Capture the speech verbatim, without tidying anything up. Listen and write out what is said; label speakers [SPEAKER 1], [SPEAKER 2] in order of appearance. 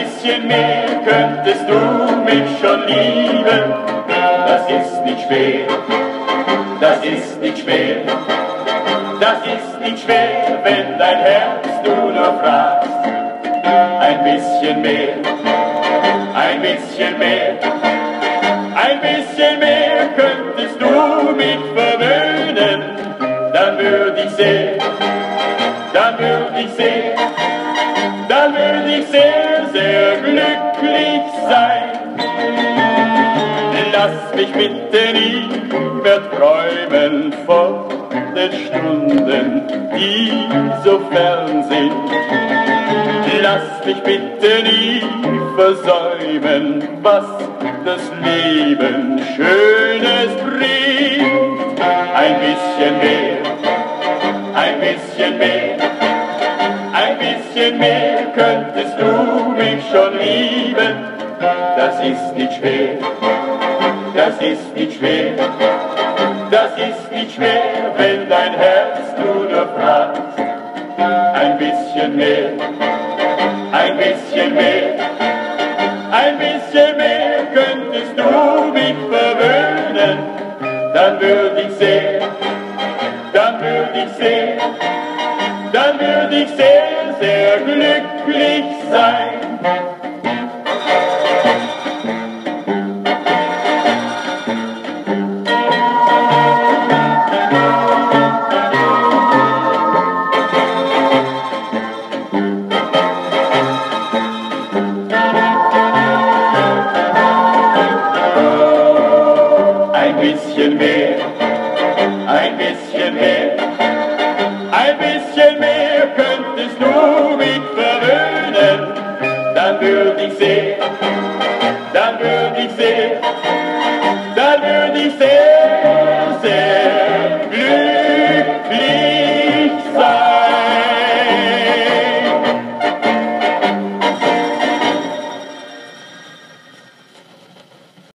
[SPEAKER 1] bisschen mehr könntest du mich schon lieben. Das ist nicht schwer, das ist nicht schwer, das ist nicht schwer, wenn dein Herz du nur fragst. Ein bisschen mehr, ein bisschen mehr, ein bisschen mehr könntest du mich verwöhnen, dann würde ich sehr, dann würde ich sehr, dann würde ich sehr, sehr glücklich sein. Lass mich bitte nie mehr träumen von den Stunden, die so fern sind. Lass mich bitte nie versäumen, was das Leben Schönes bringt. Ein bisschen mehr, ein bisschen mehr, ein bisschen mehr könntest du mich schon lieben. Das ist nicht schwer, das ist nicht schwer, das ist nicht schwer, wenn dein Herz du nur fragst. Ein bisschen mehr, ein bisschen mehr, ein bisschen mehr könntest du mich verwöhnen, dann würde ich sehr, dann würde ich sehr, dann würde ich sehr, sehr glücklich sein. Ein bisschen mehr, ein bisschen mehr, ein bisschen mehr könntest du mich verwöhnen, dann würde ich sehr, dann würde ich sehr, dann würde ich sehr, sehr glücklich sein.